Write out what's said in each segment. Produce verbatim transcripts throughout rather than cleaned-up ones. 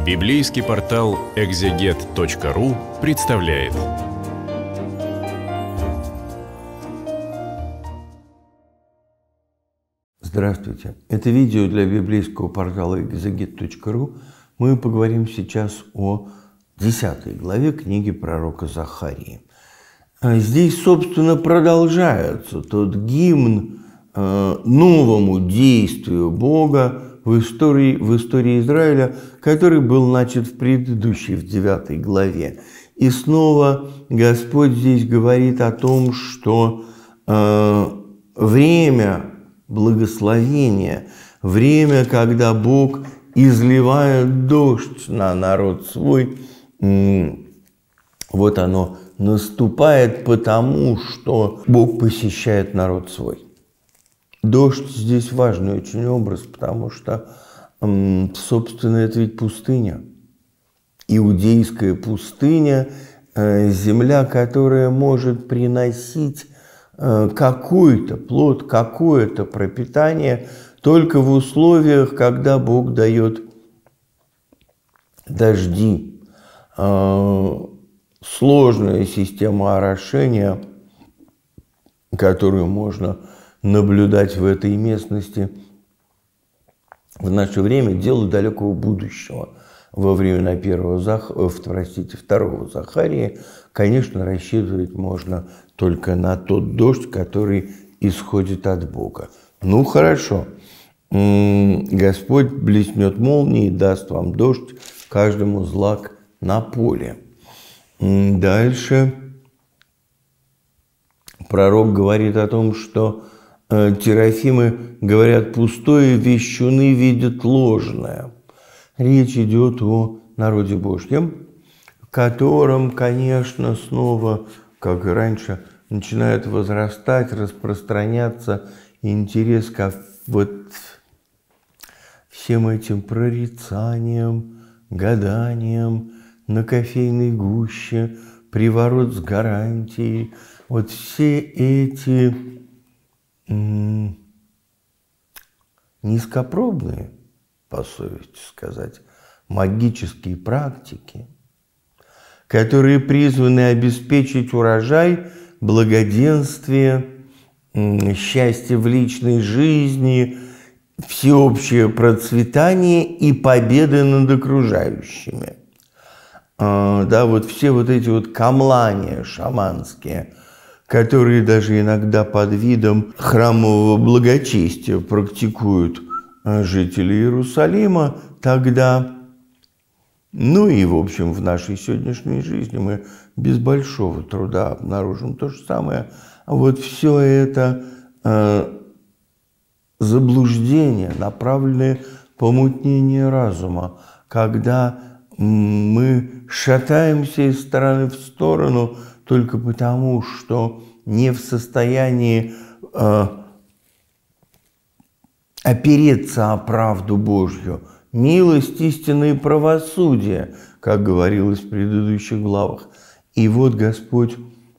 Библейский портал экзегет точка ру представляет. Здравствуйте! Это видео для библейского портала экзегет точка ру. Мы поговорим сейчас о десятой главе книги пророка Захарии. Здесь, собственно, продолжается тот гимн новому действию Бога в истории, в истории Израиля, который был начат в предыдущей, в девятой главе. И снова Господь здесь говорит о том, что э, время благословения, время, когда Бог изливает дождь на народ свой, э, вот оно наступает, потому что Бог посещает народ свой. Дождь здесь важный очень образ, потому что, собственно, это ведь пустыня. Иудейская пустыня, земля, которая может приносить какой-то плод, какое-то пропитание только в условиях, когда Бог дает дожди. Сложная система орошения, которую можно наблюдать в этой местности в наше время, дело далекого будущего. Во времена первого, Зах... простите, второго Захарии, конечно, рассчитывать можно только на тот дождь, который исходит от Бога. Ну, хорошо. Господь блеснет молнией, даст вам дождь, каждому злак на поле. Дальше пророк говорит о том, что терафимы говорят пустое, вещуны видят ложное. Речь идет о народе Божьем, в котором, конечно, снова, как и раньше, начинает возрастать, распространяться интерес к вот всем этим прорицаниям, гаданиям на кофейной гуще, приворот с гарантией. Вот все эти низкопробные, по совести сказать, магические практики, которые призваны обеспечить урожай, благоденствие, счастье в личной жизни, всеобщее процветание и победы над окружающими. Да, вот все вот эти вот камлания шаманские, которые даже иногда под видом храмового благочестия практикуют жители Иерусалима тогда, ну и, в общем, в нашей сегодняшней жизни мы без большого труда обнаружим то же самое. А вот все это э, заблуждение, направленное помутнение разума, когда мы шатаемся из стороны в сторону только потому, что не в состоянии э, опереться о правду Божью. Милость, истина и правосудие, как говорилось в предыдущих главах. И вот Господь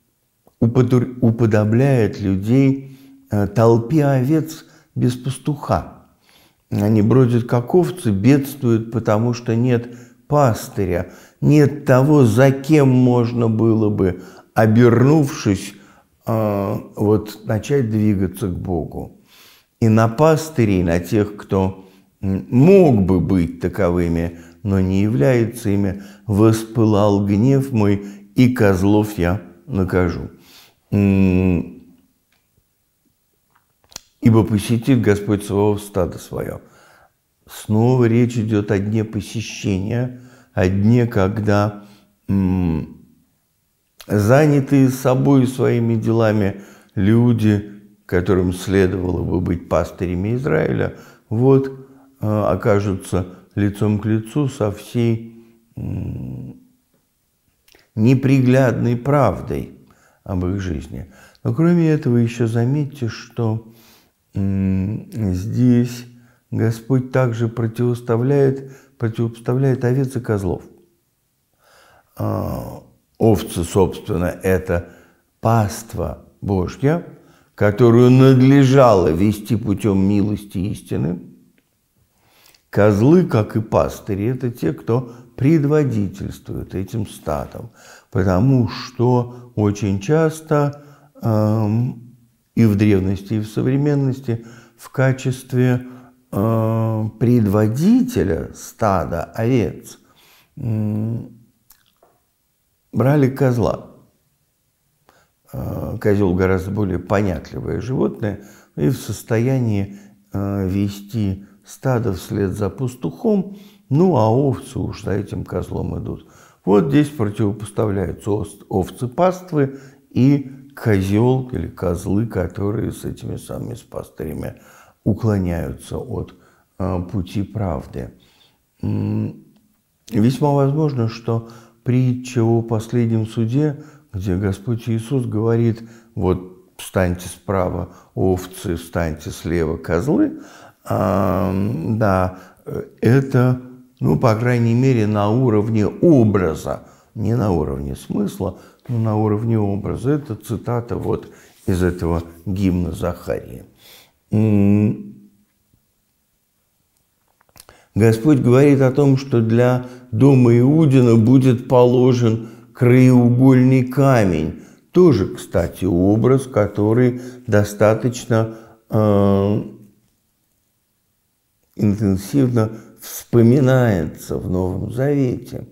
уподобляет людей э, толпе овец без пастуха. Они бродят как овцы, бедствуют, потому что нет пастыря, нет того, за кем можно было бы, обернувшись, вот, начать двигаться к Богу. И на пастырей, на тех, кто мог бы быть таковыми, но не является ими, воспылал гнев мой, и козлов я накажу. Ибо посетит Господь своего стада свое. Снова речь идет о дне посещения, о дне, когда м, занятые собой и своими делами люди, которым следовало бы быть пастырями Израиля, вот э, окажутся лицом к лицу со всей м, неприглядной правдой об их жизни. Но кроме этого еще заметьте, что м, здесь Господь также противоставляет, противопоставляет овец и козлов. Овцы, собственно, это паства Божья, которую надлежало вести путем милости и истины. Козлы, как и пастыри, это те, кто предводительствует этим стадом, потому что очень часто эм, и в древности, и в современности в качестве э, предводителя стада овец э, брали козла. Э, козел гораздо более понятливое животное и в состоянии э, вести стадо вслед за пастухом, ну а овцы уж за этим козлом идут. Вот здесь противопоставляются овцы паствы и козел или козлы, которые с этими самыми с пастырями уклоняются от э, пути правды. Весьма возможно, что притча о последнем суде, где Господь Иисус говорит: вот встаньте справа овцы, встаньте слева козлы, э, да, это, ну, по крайней мере, на уровне образа, не на уровне смысла, но на уровне образа. Это цитата вот из этого гимна Захарии. Господь говорит о том, что для дома Иудина будет положен краеугольный камень. Тоже, кстати, образ, который достаточно э, интенсивно вспоминается в Новом Завете.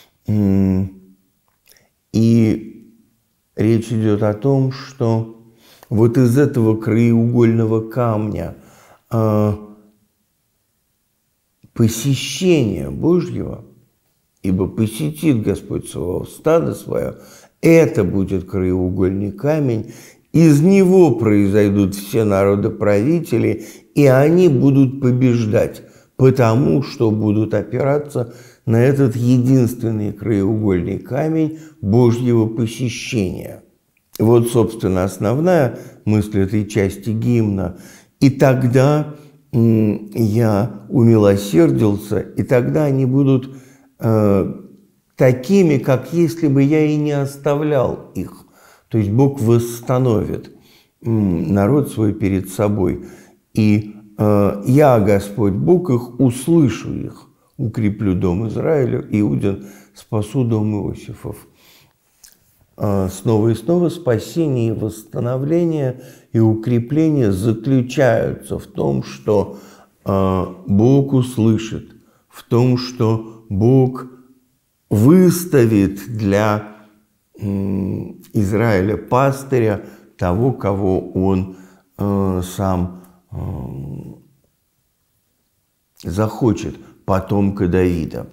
И речь идет о том, что вот из этого краеугольного камня э, посещение Божьего, ибо посетит Господь своего стада свое, это будет краеугольный камень, из него произойдут все народы-правители, и они будут побеждать, потому что будут опираться на этот единственный краеугольный камень Божьего посещения. Вот, собственно, основная мысль этой части гимна. И тогда я умилосердился, и тогда они будут э, такими, как если бы я и не оставлял их. То есть Бог восстановит народ свой перед собой. И э, я, Господь Бог их, услышу их, укреплю дом Израиля, Иудин, спасу дом Иосифов. Э, снова и снова спасение и восстановление и укрепление заключаются в том, что э, Бог услышит, в том, что Бог выставит для э, Израиля пастыря, того, кого он э, сам э, захочет, потомка Давида.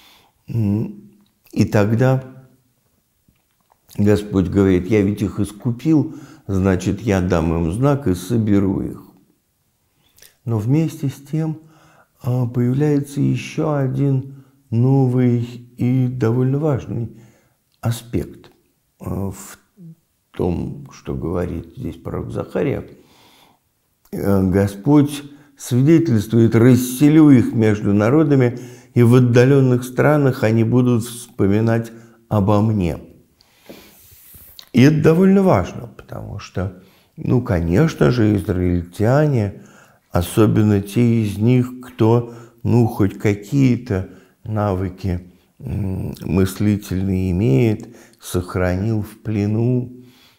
И тогда Господь говорит: я ведь их искупил, значит, я дам им знак и соберу их. Но вместе с тем появляется еще один новый и довольно важный аспект в том, что говорит здесь пророк Захария. Господь свидетельствует: расселю их между народами, и в отдаленных странах они будут вспоминать обо мне. И это довольно важно, потому что, ну, конечно же, израильтяне, особенно те из них, кто, ну, хоть какие-то навыки мыслительные имеет, сохранил в плену,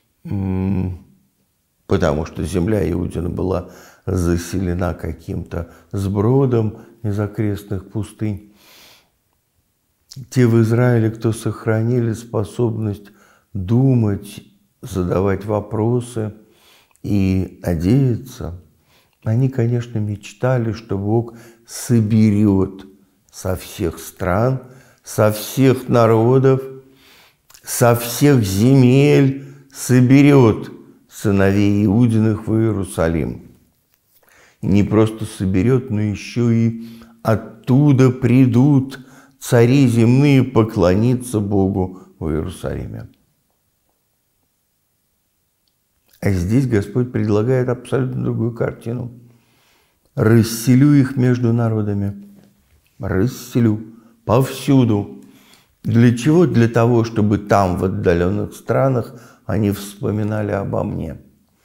потому что земля Иудина была заселена каким-то сбродом из окрестных пустынь. Те в Израиле, кто сохранили способность думать, задавать вопросы и надеяться, они, конечно, мечтали, что Бог соберет со всех стран, со всех народов, со всех земель, соберет сыновей Иудиных в Иерусалим. Не просто соберет, но еще и оттуда придут цари земные поклониться Богу в Иерусалиме. А здесь Господь предлагает абсолютно другую картину. Расселю их между народами. Расселю повсюду. Для чего? Для того, чтобы там, в отдаленных странах, они вспоминали обо мне.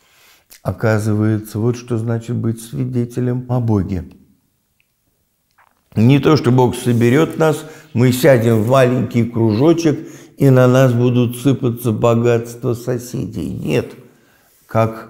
Оказывается, вот что значит быть свидетелем о Боге. Не то, что Бог соберет нас, мы сядем в маленький кружочек, и на нас будут сыпаться богатства соседей. Нет, как,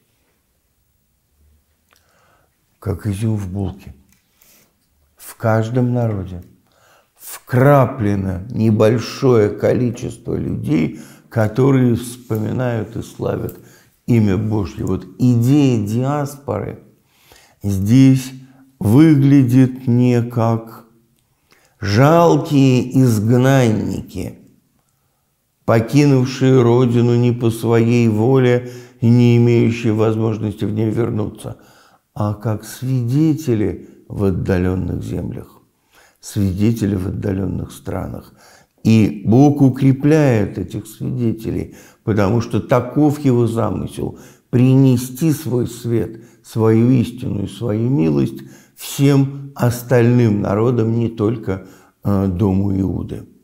как изюм в булке. В каждом народе вкраплено небольшое количество людей, которые вспоминают и славят имя Божье. Вот идея диаспоры здесь выглядит не как жалкие изгнанники, покинувшие родину не по своей воле и не имеющие возможности в ней вернуться, а как свидетели в отдаленных землях, свидетели в отдаленных странах. И Бог укрепляет этих свидетелей, потому что таков Его замысел – принести свой свет, свою истину и свою милость всем остальным народам, не только э, дому Иуды.